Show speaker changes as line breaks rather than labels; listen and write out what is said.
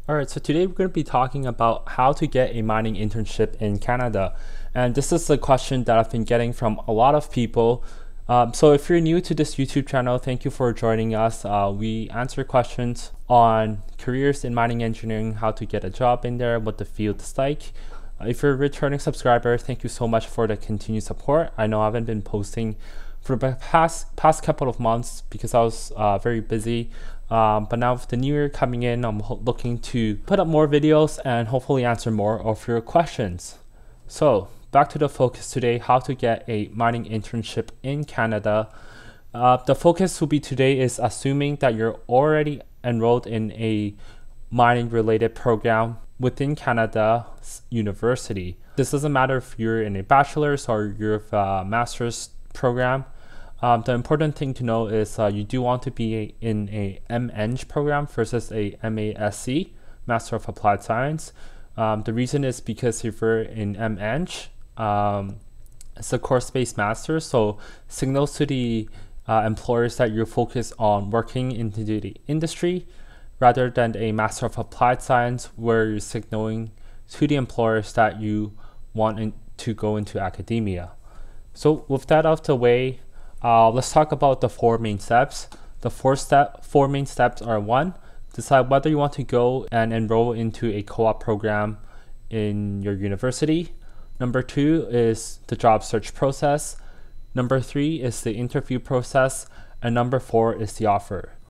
All right, so today we're going to be talking about how to get a mining internship in Canada. And this is a question that I've been getting from a lot of people. So if you're new to this YouTube channel, thank you for joining us. We answer questions on careers in mining engineering, how to get a job in there, what the field is like. If you're a returning subscriber, thank you so much for the continued support. I know I haven't been posting for the past couple of months because I was very busy. But now with the new year coming in, I'm looking to put up more videos and hopefully answer more of your questions. So back to the focus today, how to get a mining internship in Canada. The focus will be today is assuming that you're already enrolled in a mining related program within Canada's university. This doesn't matter if you're in a bachelor's or you're a master's program. The important thing to know is you do want to be in a M.Eng program versus a M.ASc, Master of Applied Science. The reason is because if you're in M.Eng, it's a course-based master, so signals to the employers that you're focused on working into the industry rather than a Master of Applied Science where you're signaling to the employers that you want to go into academia. So with that out of the way, let's talk about the four main steps. The four main steps are: one, decide whether you want to go and enroll into a co-op program in your university. Number two is the job search process. Number three is the interview process. And number four is the offer.